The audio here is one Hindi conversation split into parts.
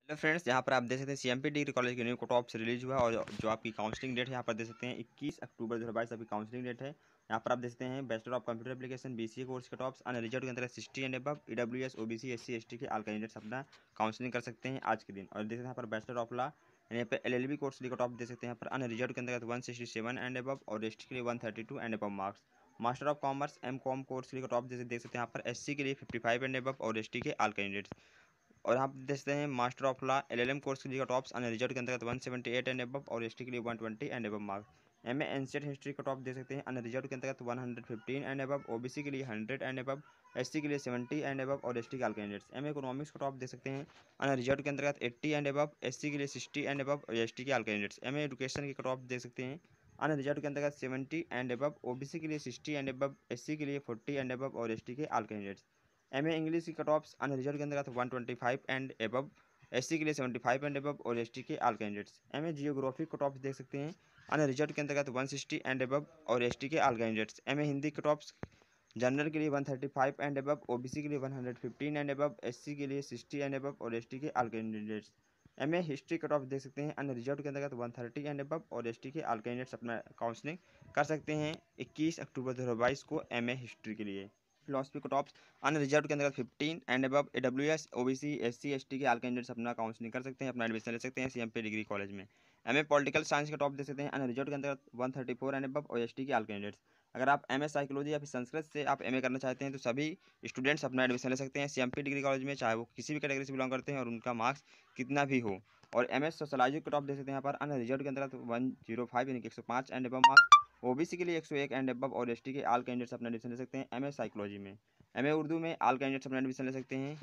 हेलो फ्रेंड्स, यहाँ पर आप देख सकते हैं सीएमपी डिग्री कॉलेज के न्यू कट ऑफ रिलीज हुआ है और जो आपकी काउंसलिंग डेट है यहाँ पर देख सकते हैं 21 अक्टूबर 2022 अभी काउंसलिंग डेट है। यहाँ पर आप देख सकते हैं bachelor of computer application BCA course cut offs unreserved के अंतर्गत 60 and above EWS OBC SC ST के ऑल कैंडिडेट्स अपना काउंसलिंग कर सकते हैं आज के दिन। और देख सकते हैं यहाँ पर बैचलर ऑफ लॉ यहाँ पर एलएलबी कोर्स कट ऑफ देख सकते हैं यहाँ पर अन रिजल्ट के अंतर्गत 167 एंड अबव और एसटी के लिए 132 and above marks. Master of commerce M com course के लिए कट ऑफ देख सकते हैं यहाँ पर एससी के लिए 55 एंड अबव और एसटी के ऑल कैंडिडेट्स। और आप देखते हैं master of law LLM course के लिए कट ऑफ्स अन रिजल्ट के अंतर्गत 178 एंड अबव और एसटी के लिए 120 and above marks. MA NCERT history cut off दे सकते हैं अन रिजल्ट के अंतर्गत 115 एंड अबव ओबीसी के लिए 100 एंड अबव एससी के लिए 70 एंड अबव और एसटी के all candidates. MA economics cut off दे सकते हैं अन रिजल्ट के अंतर्गत 80 एंड अबव एससी के लिए 60 एंड अबव और एसटी के ऑल कैंडिडेट्स। एमए एजुकेशन की कट ऑफ दे सकते हैं अन रिजल्ट के अंतर्गत 70 एंड अबव ओबीसी के लिए 60 एंड अबव एससी के लिए 40 एंड अबव और एसटी के ऑल कैंडिडेट्स। एमए इंग्लिश की कट ऑफ्स अन रिजल्ट के अंतर्गत 125 एंड एबव एससी के लिए 75 एंड एबव और एसटी के all candidates. MA geography cut offs देख सकते हैं अन रिजल्ट के अंतर्गत 160 एंड एबव और एसटी के all candidates. MA Hindi cut offs general के लिए 135 एंड एबव ओबीसी के लिए 115 एंड एबव एससी के लिए 60 एंड एबव और एसटी के all candidates. MA history cut off देख सकते हैं अन रिजल्ट के अंतर्गत 130 एंड एबव और एसटी के ऑल कैंडिडेट्स अपना काउंसलिंग कर सकते हैं 21 अक्टूबर 2022 को एमए हिस्ट्री के लिए। Philosophy cut off unreserved के अंतर्गत 15 and above EWS OBC SC ST के ऑल कैंडिडेट्स अपना काउंसलिंग कर सकते हैं, अपना एडमिशन ले सकते हैं सीएमपी डिग्री कॉलेज में। एमए पॉलिटिकल साइंस के टॉप दे सकते हैं अन रिजर्व के अंतर्गत 134 एंड अबव और एसटी के ऑल कैंडिडेट्स। अगर आप एमए साइकोलॉजी या फिर संस्कृत से आप एमए करना चाहते हैं तो सभी स्टूडेंट्स अपना एडमिशन ले सकते हैं सीएमपी डिग्री कॉलेज में, चाहे वो किसी भी कैटेगरी से बिलोंग करते हैं और उनका मार्क्स कितना भी हो। और एमएस सोशलॉजी के टॉप दे सकते हैं यहाँ पर अन रिजर्व के अंतर्गत 105 यानी कि 105 एंड अबव मार्क्स। ओबीसी के लिए 101 एंड अबव और एसटी के ऑल कैंडिडेट्स अपना एडमिशन ले सकते हैं एमए साइकोलॉजी में। एमए उर्दू में ऑल कैंडिडेट्स अपना एडमिशन ले सकते हैं।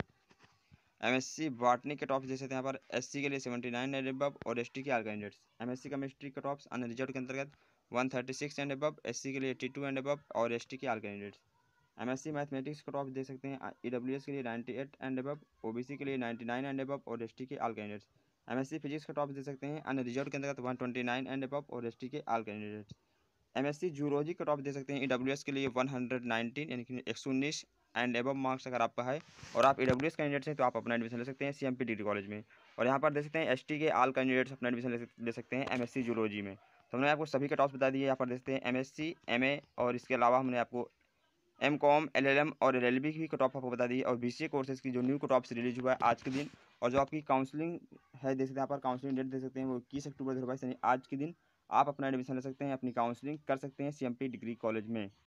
एमएससी बॉटनी के टॉप जैसे थे यहाँ पर एससी के लिए 79 एंड अबव और एसटी के ऑल कैंडिडेट्स। एमएससी केमिस्ट्री के टॉप्स अन रिजर्व के अंतर्गत 136 एंड अबव एससी के लिए 82 एंड अबव और एसटी के ऑल कैंडिडेट्स। एमएससी मैथमेटिक्स के टॉप दे सकते हैं ईडब्ल्यूएस के लिए 98 एंड अबव ओबीसी के लिए 99 एंड अबव और एसटी के ऑल कैंडिडेट्स। एमएससी फिजिक्स के टॉप दे सकते हैं अन रिजर्व के अंतर्गत 129 एंड अबव और एसटी के all candidates. MSc zoology cut off दे सकते हैं ईडब्ल्यूएस के लिए 119 यानी कि 119 एंड एबव मार्क्स अगर आपका है और आप ईडब्ल्यूएस कैंडिडेट्स हैं तो आप अपना एडमिशन ले सकते हैं सीएमपी डिग्री कॉलेज में। और यहाँ पर दे सकते हैं एसटी के ऑल कैंडिडेट्स अपना एडमिशन ले सकते हैं एमएससी जूलॉजी में। तो हमने आपको सभी कट ऑफ्स बता दिए, यहाँ पर दे सकते हैं एमएससी एमए और इसके अलावा हमने आपको एम कॉम एलएलएम और एलएलबी की भी कट ऑफ आपको बता दी और बीसीए कोर्सेज की जो न्यू कट ऑफ्स रिलीज हुआ है आज के दिन। और जो आपकी काउंसलिंग है देख सकते हैं यहाँ पर काउंसलिंग डेट दे सकते हैं वो 21 अक्टूबर 2022 यानी आज के दिन आप अपना एडमिशन ले सकते हैं, अपनी काउंसलिंग कर सकते हैं सीएमपी डिग्री कॉलेज में।